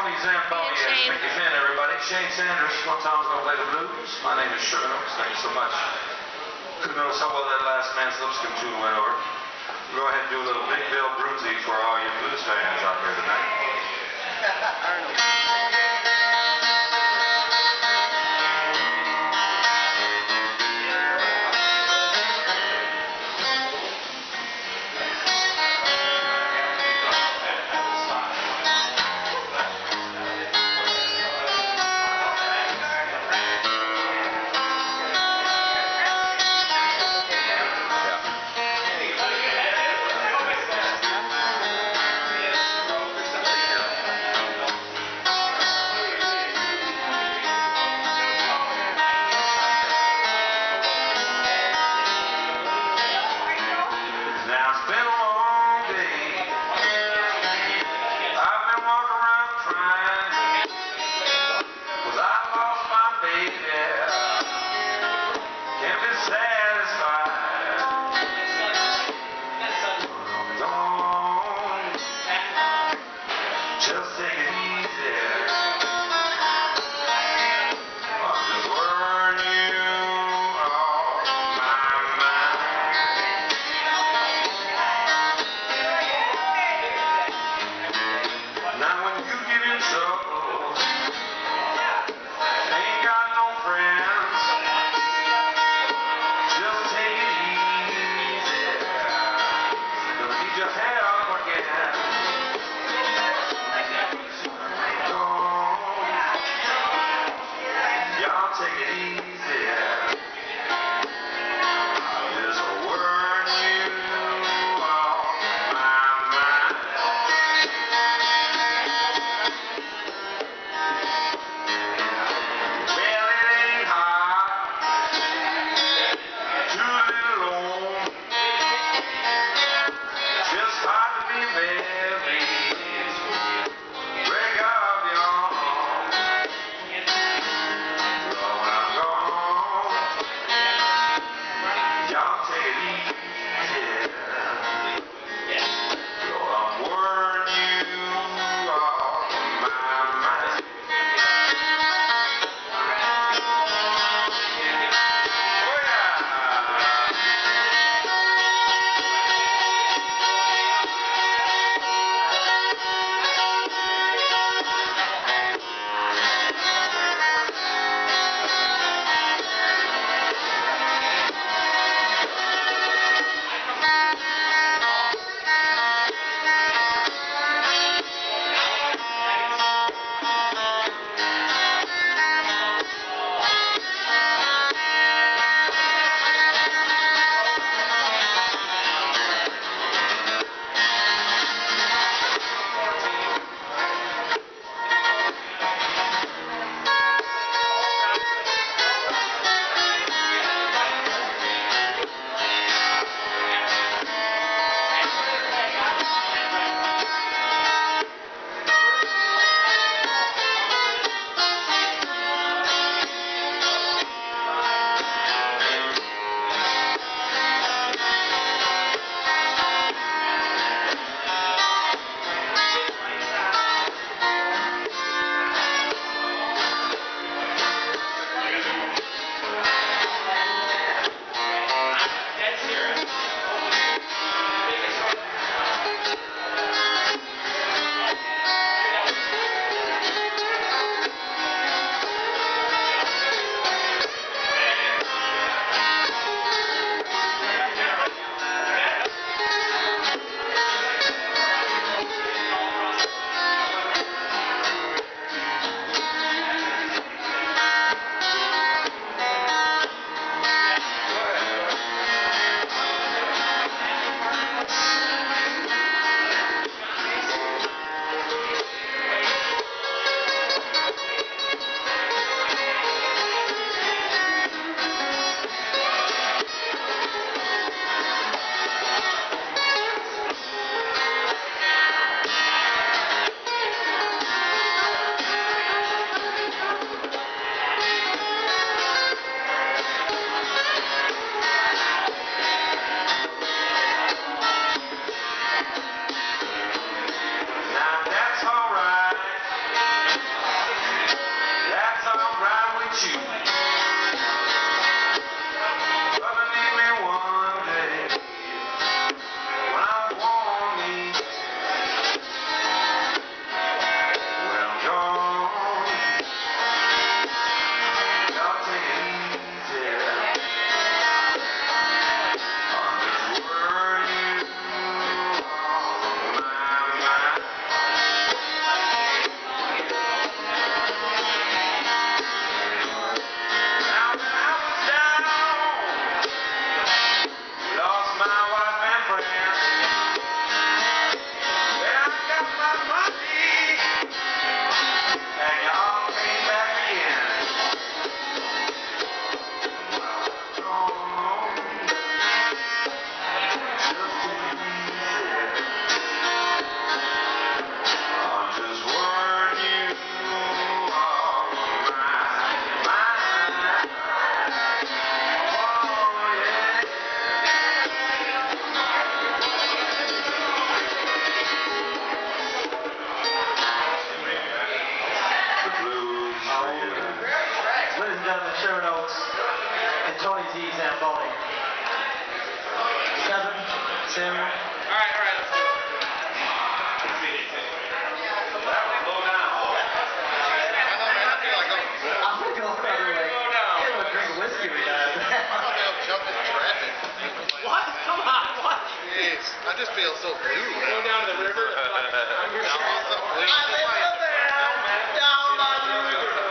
Tony Zamboni as Mickey Finn, everybody. Shane Sanders, one time's going to play the blues. My name is Sugar Notes. Thank you so much. Couldn't notice how well that last man's lipstick tune went over. We'll go ahead and do a little Big Bill Brunsey for all you blues fans out there tonight. Tim. All right, let's do it. That was low down. I know, man. I feel like I'm gonna go for other way. Low down. Get a drink of whiskey right now. I'm gonna go jump in traffic. What? Come on, what? Jeez, I just feel so blue Go now. down to the river. I'm Now I'm so blue. I live up there, down by the river.